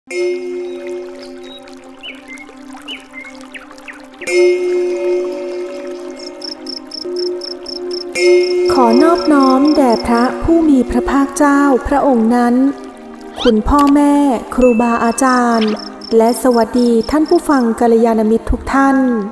ขอนอบน้อมแด่พระผู้มีพระภาคเจ้าพระองค์นั้นคุณพ่อแม่ครูบาอาจารย์และสวัสดีท่านผู้ฟังกัลยาณมิตรทุกท่าน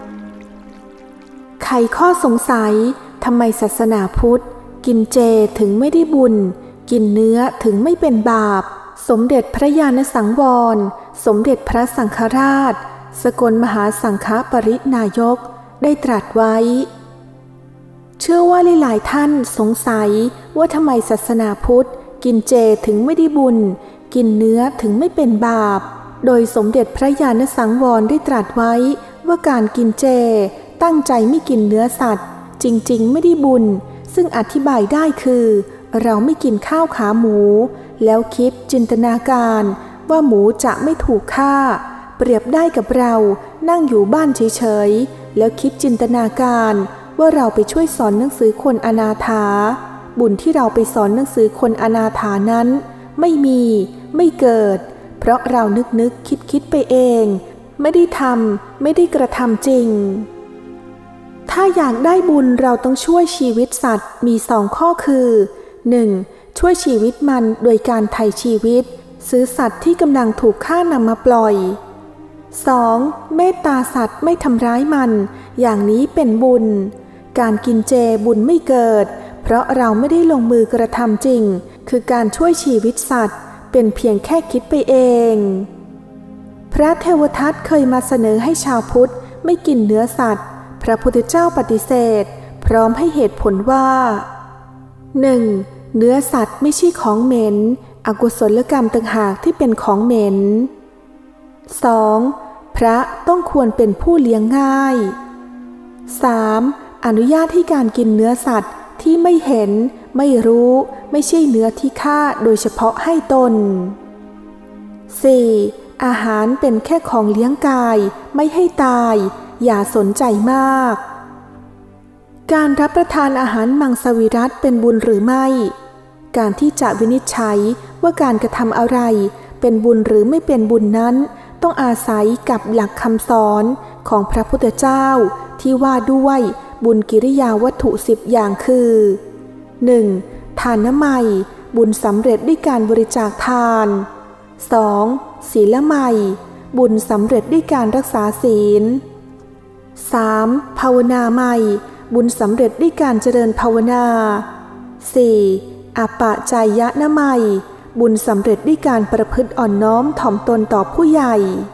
ไขข้อสงสัยทำไมศาสนาพุทธกินเจถึงไม่ได้บุญกินเนื้อถึงไม่เป็นบาปสมเด็จพระญาณสังวรสมเด็จพระสังฆราชสกลมหาสังฆปรินายกได้ตรัสไว้เชื่อว่าหลายๆท่านสงสัยว่าทำไมศาสนาพุทธกินเจถึงไม่ได้บุญกินเนื้อถึงไม่เป็นบาปโดยสมเด็จพระญาณสังวรได้ตรัสไว้ว่าการกินเจตั้งใจไม่กินเนื้อสัตว์จริงๆไม่ได้บุญซึ่งอธิบายได้คือเราไม่กินข้าวขาหมูแล้วคิดจินตนาการว่าหมูจะไม่ถูกฆ่าเปรียบได้กับเรานั่งอยู่บ้านเฉยๆแล้วคิดจินตนาการว่าเราไปช่วยสอนหนังสือคนอนาถาบุญที่เราไปสอนหนังสือคนอนาถานั้นไม่มีไม่เกิดเพราะเรานึกคิดไปเองไม่ได้ทำไม่ได้กระทำจริงถ้าอยากได้บุญเราต้องช่วยชีวิตสัตว์มี2 ข้อคือ 1. ช่วยชีวิตมันโดยการไถ่ชีวิตซื้อสัตว์ที่กำลังถูกฆ่านำมาปล่อย 2. เมตตาสัตว์ไม่ทำร้ายมันอย่างนี้เป็นบุญการกินเจบุญไม่เกิดเพราะเราไม่ได้ลงมือกระทำจริงคือการช่วยชีวิตสัตว์เป็นเพียงแค่คิดไปเองพระเทวทัตเคยมาเสนอให้ชาวพุทธไม่กินเนื้อสัตว์พระพุทธเจ้าปฏิเสธพร้อมให้เหตุผลว่า 1. เนื้อสัตว์ไม่ใช่ของเหม็นอกุศลกรรมต่างหากที่เป็นของเหม็น 2. พระต้องควรเป็นผู้เลี้ยงง่าย 3. อนุญาตให้การกินเนื้อสัตว์ที่ไม่เห็นไม่รู้ไม่ใช่เนื้อที่ฆ่าโดยเฉพาะให้ตน 4. อาหารเป็นแค่ของเลี้ยงกายไม่ให้ตายอย่าสนใจมากการรับประทานอาหารมังสวิรัติเป็นบุญหรือไม่การที่จะวินิจฉัยว่าการกระทำอะไรเป็นบุญหรือไม่เป็นบุญนั้นต้องอาศัยกับหลักคำสอนของพระพุทธเจ้าที่ว่าด้วยบุญกิริยาวัตถุ10 อย่างคือ 1. ทานน้ำไมบุญสำเร็จด้วยการบริจาคทาน 2. ศีลไมบุญสำเร็จด้วยการรักษาศีล 3. ภาวนาไมบุญสำเร็จด้วยการเจริญภาวนา 4. อปะจายะนะไมบุญสำเร็จด้วยการประพฤติอ่อนน้อมถ่อมตนต่อผู้ใหญ่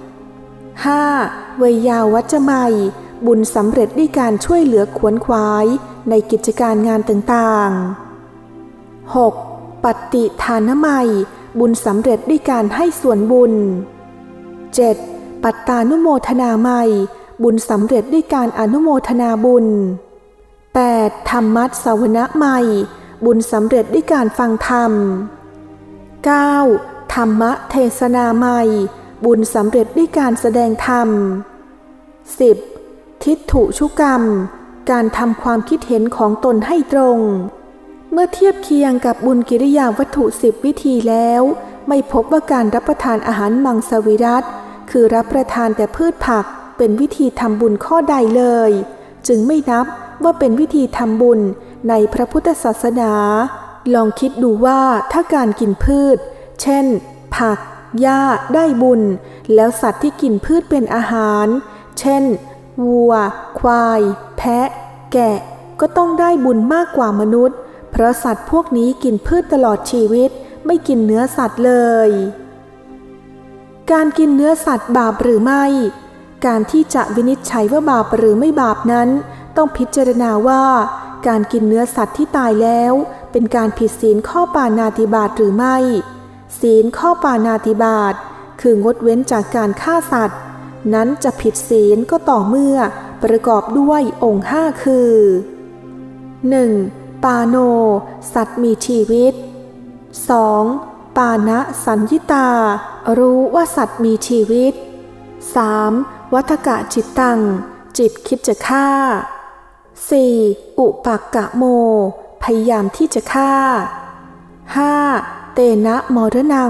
5. เวยาวัจจะไมบุญสำเร็จด้วยการช่วยเหลือขวนขวายในกิจการงานต่างๆ 6. ปฏิทานไมบุญสำเร็จด้วยการให้ส่วนบุญ 7. ปัตตานุโมทนาไมบุญสำเร็จด้วยการอนุโมทนาบุญ 8. ธรรมัสสวนะไมบุญสำเร็จด้วยการฟังธรรม 9. ธรรมเทศนาไมบุญสำเร็จด้วยการแสดงธรรม 10. ทิฏฐุชุกรรมการทำความคิดเห็นของตนให้ตรงเมื่อเทียบเคียงกับบุญกิริยาวัตถุ10 วิธีแล้วไม่พบว่าการรับประทานอาหารมังสวิรัติคือรับประทานแต่พืชผักเป็นวิธีทำบุญข้อใดเลยจึงไม่นับว่าเป็นวิธีทำบุญในพระพุทธศาสนาลองคิดดูว่าถ้าการกินพืชเช่นผักหญ้าได้บุญแล้วสัตว์ที่กินพืชเป็นอาหารเช่นวัวควายแพะแกะก็ต้องได้บุญมากกว่ามนุษย์เพราะสัตว์พวกนี้กินพืชตลอดชีวิตไม่กินเนื้อสัตว์เลยการกินเนื้อสัตว์บาปหรือไม่การที่จะวินิจฉัยว่าบาปหรือไม่บาปนั้นต้องพิจารณาว่าการกินเนื้อสัตว์ที่ตายแล้วเป็นการผิดศีลข้อปาณาติบาตหรือไม่ศีลข้อปาณาติบาตคืองดเว้นจากการฆ่าสัตว์นั้นจะผิดศีลก็ต่อเมื่อประกอบด้วยองค์5คือ 1. ปาโนสัตว์มีชีวิต 2. ปานะสัญญิตารู้ว่าสัตว์มีชีวิต 3. วัฏกะจิตตังจิตคิดจะฆ่า 4. อุปักกะโมพยายามที่จะฆ่า 5. เตนะมรณัง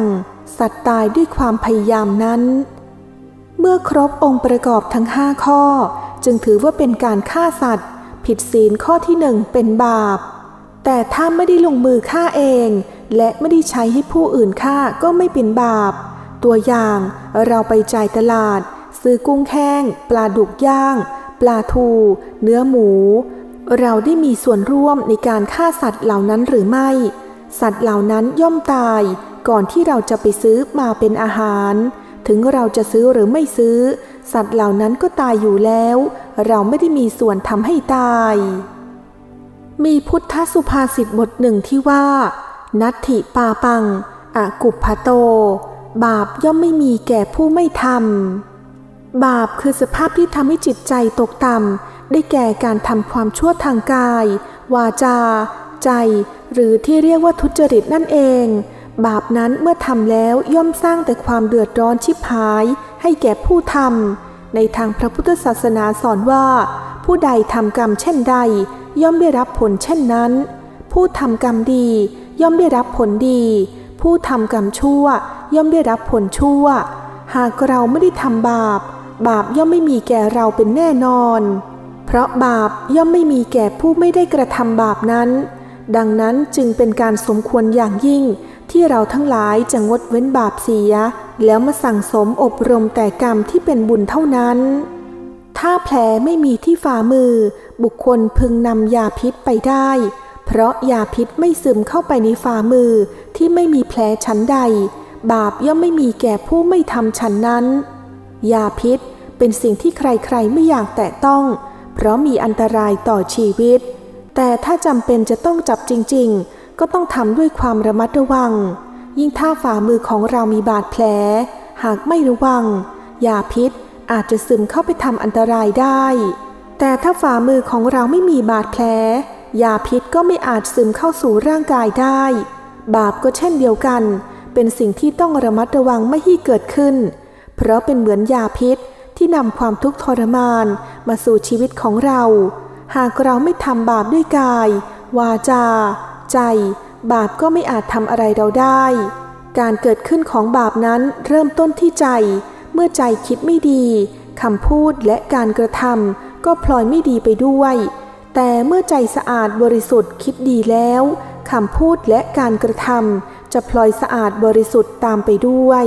สัตว์ตายด้วยความพยายามนั้นเมื่อครบองค์ประกอบทั้ง5ข้อจึงถือว่าเป็นการฆ่าสัตว์ผิดศีลข้อที่1เป็นบาปแต่ถ้าไม่ได้ลงมือฆ่าเองและไม่ได้ใช้ให้ผู้อื่นฆ่าก็ไม่เป็นบาปตัวอย่างเราไปจ่ายตลาดซื้อกุ้งแห้งปลาดุกย่างปลาทูเนื้อหมูเราได้มีส่วนร่วมในการฆ่าสัตว์เหล่านั้นหรือไม่สัตว์เหล่านั้นย่อมตายก่อนที่เราจะไปซื้อมาเป็นอาหารถึงเราจะซื้อหรือไม่ซื้อสัตว์เหล่านั้นก็ตายอยู่แล้วเราไม่ได้มีส่วนทำให้ตายมีพุทธสุภาษิตบทหนึ่งที่ว่านัตถิปาปังอกุปพโตบาปย่อมไม่มีแก่ผู้ไม่ทำบาปคือสภาพที่ทำให้จิตใจตกต่ำได้แก่การทำความชั่วทางกายวาจาใจหรือที่เรียกว่าทุจริตนั่นเองบาปนั้นเมื่อทำแล้วย่อมสร้างแต่ความเดือดร้อนชิบหายให้แก่ผู้ทำในทางพระพุทธศาสนาสอนว่าผู้ใดทำกรรมเช่นใดย่อมได้รับผลเช่นนั้นผู้ทำกรรมดีย่อมได้รับผลดีผู้ทำกรรมชั่วย่อมได้รับผลชั่วหากเราไม่ได้ทำบาปย่อมไม่มีแก่เราเป็นแน่นอนเพราะบาปย่อมไม่มีแก่ผู้ไม่ได้กระทำบาปนั้นดังนั้นจึงเป็นการสมควรอย่างยิ่งที่เราทั้งหลายจะงดเว้นบาปเสียแล้วมาสั่งสมอบรมแต่กรรมที่เป็นบุญเท่านั้นถ้าแผลไม่มีที่ฝ่ามือบุคคลพึงนำยาพิษไปได้เพราะยาพิษไม่ซึมเข้าไปในฝ่ามือที่ไม่มีแผลชั้นใดบาปย่อมไม่มีแก่ผู้ไม่ทำฉันนั้นยาพิษเป็นสิ่งที่ใครๆไม่อยากแตะต้องเพราะมีอันตรายต่อชีวิตแต่ถ้าจำเป็นจะต้องจับจริงๆก็ต้องทำด้วยความระมัดระวังยิ่งถ้าฝ่ามือของเรามีบาดแผลหากไม่ระวังยาพิษอาจจะซึมเข้าไปทำอันตรายได้แต่ถ้าฝ่ามือของเราไม่มีบาดแผลยาพิษก็ไม่อาจซึมเข้าสู่ร่างกายได้บาปก็เช่นเดียวกันเป็นสิ่งที่ต้องระมัดระวังไม่ให้เกิดขึ้นเพราะเป็นเหมือนยาพิษที่นำความทุกข์ทรมานมาสู่ชีวิตของเราหากเราไม่ทำบาปด้วยกายวาจาใจบาปก็ไม่อาจทำอะไรเราได้การเกิดขึ้นของบาปนั้นเริ่มต้นที่ใจเมื่อใจคิดไม่ดีคำพูดและการกระทำก็พลอยไม่ดีไปด้วยแต่เมื่อใจสะอาดบริสุทธิ์คิดดีแล้วคำพูดและการกระทำจะพลอยสะอาดบริสุทธิ์ตามไปด้วย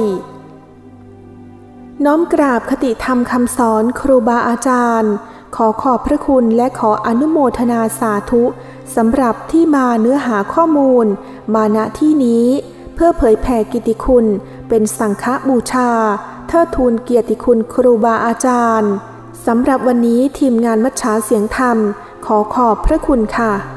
น้อมกราบคติธรรมคำสอนครูบาอาจารย์ขอขอบพระคุณและขออนุโมทนาสาธุสำหรับที่มาเนื้อหาข้อมูลมาณที่นี้เพื่อเผยแผ่กิตติคุณเป็นสังฆบูชาเทิดทูนเกียรติคุณครูบาอาจารย์สำหรับวันนี้ทีมงานมัชฌาเสียงธรรมขอขอบพระคุณค่ะ